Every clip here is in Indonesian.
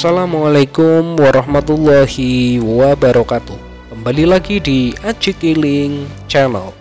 Assalamualaikum warahmatullahi wabarakatuh. Kembali lagi di Ajikiling Channel.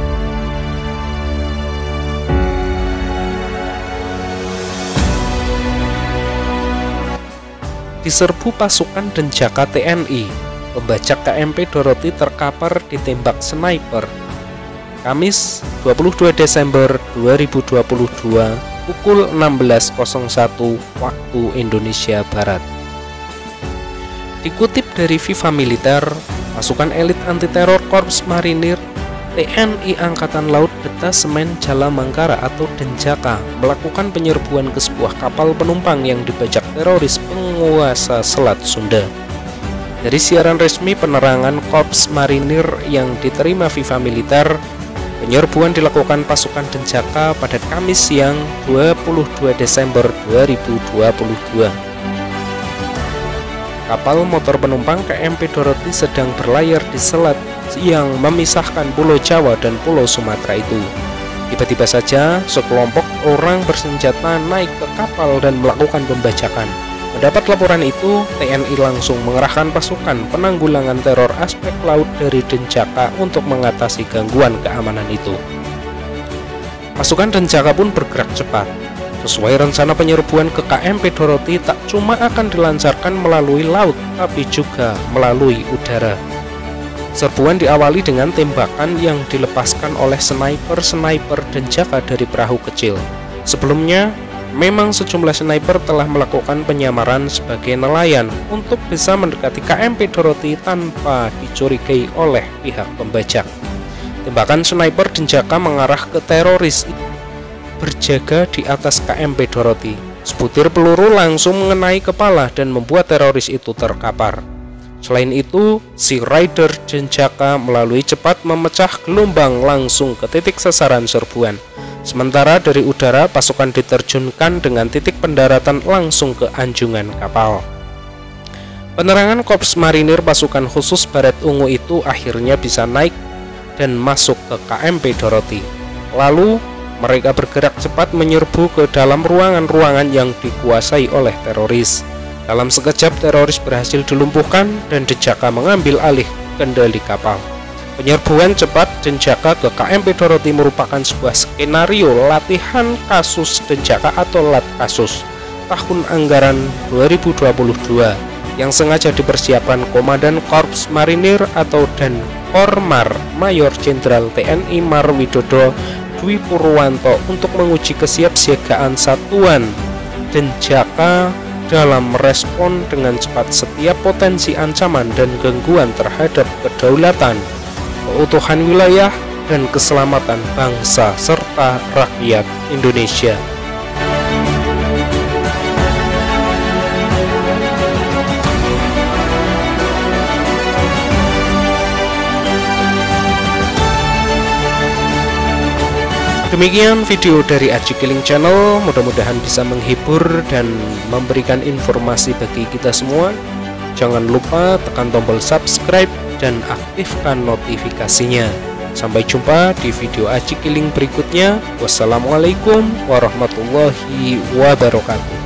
Diserbu pasukan Denjaka TNI, pembajak KMP Doroti terkapar ditembak sniper. Kamis 22 Desember 2022 pukul 16.01 waktu Indonesia Barat. Dikutip dari Viva Militer, pasukan elit anti-teror Korps Marinir TNI Angkatan Laut Detasemen Jala Mangkara atau Denjaka melakukan penyerbuan ke sebuah kapal penumpang yang dibajak teroris penguasa Selat Sunda. Dari siaran resmi penerangan Korps Marinir yang diterima Viva Militer, penyerbuan dilakukan pasukan Denjaka pada Kamis siang 22 Desember 2022. Kapal motor penumpang KMP Doroti sedang berlayar di selat yang memisahkan Pulau Jawa dan Pulau Sumatera itu. Tiba-tiba saja sekelompok orang bersenjata naik ke kapal dan melakukan pembajakan. Mendapat laporan itu, TNI langsung mengerahkan pasukan penanggulangan teror aspek laut dari Denjaka untuk mengatasi gangguan keamanan itu. Pasukan Denjaka pun bergerak cepat. Sesuai rencana penyerbuan ke KMP Doroti tak cuma akan dilancarkan melalui laut, tapi juga melalui udara. Serbuan diawali dengan tembakan yang dilepaskan oleh sniper Denjaka dari perahu kecil. Sebelumnya, memang sejumlah sniper telah melakukan penyamaran sebagai nelayan untuk bisa mendekati KMP Doroti tanpa dicurigai oleh pihak pembajak. Tembakan sniper Denjaka mengarah ke teroris berjaga di atas KMP Doroti. Sebutir peluru langsung mengenai kepala dan membuat teroris itu terkapar. Selain itu, si rider Denjaka melalui cepat memecah gelombang langsung ke titik sasaran serbuan. Sementara dari udara, pasukan diterjunkan dengan titik pendaratan langsung ke anjungan kapal. Penerangan Korps Marinir pasukan khusus Baret Ungu itu akhirnya bisa naik dan masuk ke KMP Doroti. Lalu, mereka bergerak cepat menyerbu ke dalam ruangan-ruangan yang dikuasai oleh teroris. Dalam sekejap, teroris berhasil dilumpuhkan dan Denjaka mengambil alih kendali kapal. Penyerbuan cepat Denjaka ke KMP Doroti merupakan sebuah skenario latihan kasus Denjaka atau Lat Kasus tahun anggaran 2022 yang sengaja dipersiapkan Komandan Korps Marinir atau Dan Kormar Mayor Jenderal TNI Marwidodo Dwi Purwanto untuk menguji kesiapsiagaan satuan Denjaka dalam merespon dengan cepat setiap potensi ancaman dan gangguan terhadap kedaulatan, keutuhan wilayah, dan keselamatan bangsa serta rakyat Indonesia. Demikian video dari Ajikiling Channel, mudah-mudahan bisa menghibur dan memberikan informasi bagi kita semua. Jangan lupa tekan tombol subscribe dan aktifkan notifikasinya. Sampai jumpa di video Ajikiling berikutnya. Wassalamualaikum warahmatullahi wabarakatuh.